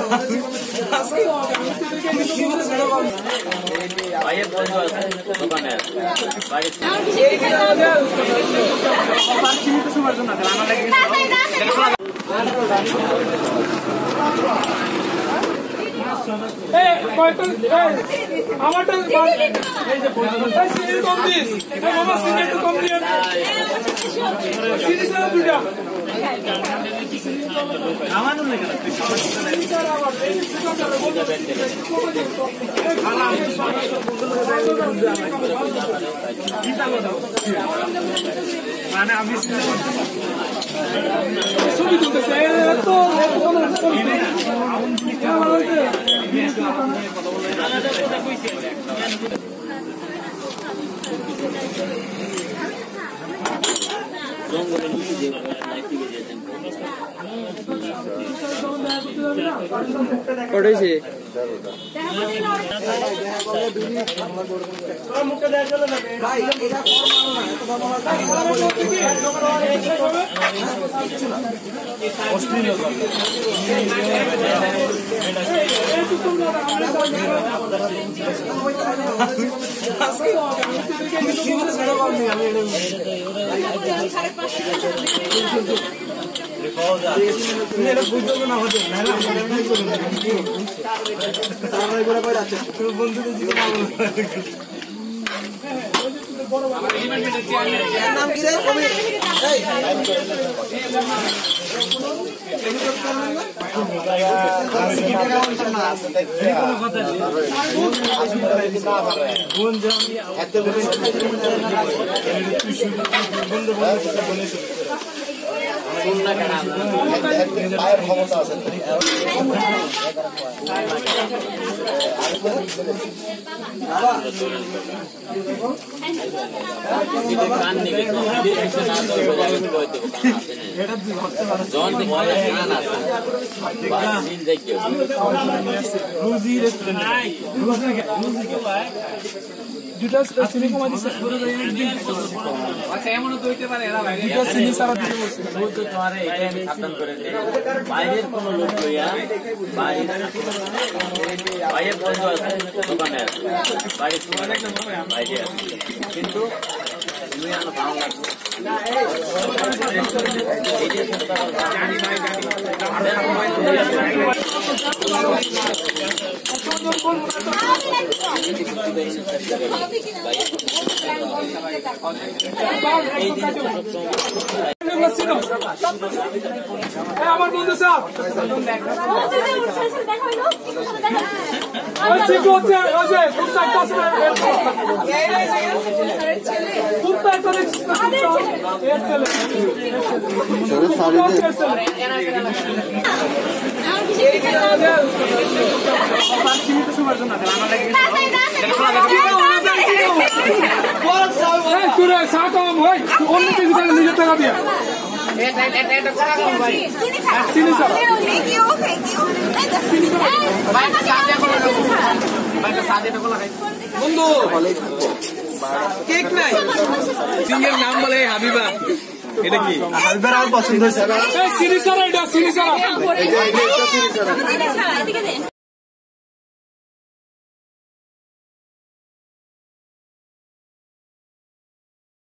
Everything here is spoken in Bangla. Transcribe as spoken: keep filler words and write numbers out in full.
ভাইয়ের বন্ধু আছে দোকানে আমারটা কম দিস মামা সিগারেট কম দিয়ে সিরিজ না দুইটা আমারও লাগে মানে আমি ছবি তুলতেছে তো কটাইছে নাম কি রে পায়ের ক্ষমতা আছে দুটা চিনি কমা দিছে আচ্ছা এমন তো হইতে পারে এরা বাইরে দুটা চিনি সারা দিতে বলছে বহুত তো তোমারে এটা আমি সাবধান করে দেই বাইরের কোন লোক লইয়া বাইরে বাইরের বন্ধু আছে দোকানে বাইরে তোমার একটা বাইরে কিন্তু তুমি আমার ভালো লাগবে এই যে জানি ভাই জানি আমার বন্ধু স্যার অন্য কিছু নিজের টাকা দিয়ে বন্ধু কেক নাই সিঙ্গের নাম বলে হাবিবা এটা কি হাবিবার আমার পছন্দ হয়েছে সিরিজ এটা সিরিজ